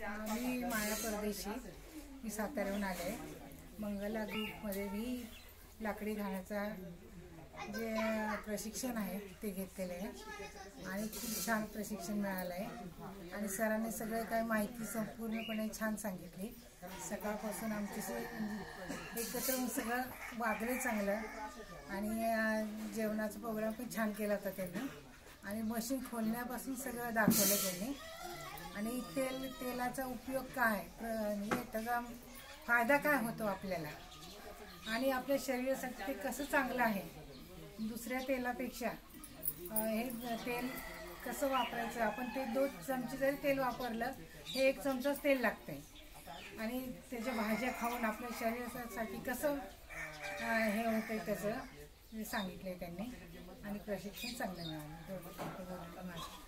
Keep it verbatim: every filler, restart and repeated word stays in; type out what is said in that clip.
मी माया परदेशी, मी साताऱ्याहून आले. मंगला ग्रुपमध्ये मी लाकडी घाण्याचा जे प्रशिक्षण आहे ते घेतलेले आहे आणि खूप छान प्रशिक्षण मिळालं आहे आणि सरांनी सगळं काय माहिती संपूर्णपणे छान सांगितली. सकाळपासून आमची एकत्र सगळं वागले चांगलं आणि जेवणाचा प्रोग्राम पण छान केला होता त्यांनी आणि मशीन खोलण्यापासून सगळं दाखवलं त्यांनी आणि तेल तेलाचा उपयोग काय, म्हणजे त्याचा फायदा काय होतो आपल्याला आणि आपल्या शरीरासाठी ते कसं चांगलं आहे, दुसऱ्या तेलापेक्षा हे तेल कसं वापरायचं. आपण ते दोन चमचे जरी तेल वापरलं हे एक चमचाच तेल लागते आणि त्याच्या भाज्या खाऊन आपल्या शरीरासाठी कसं हे होतं त्याचं सांगितलं त्यांनी आणि प्रशिक्षण चांगलं मिळालं.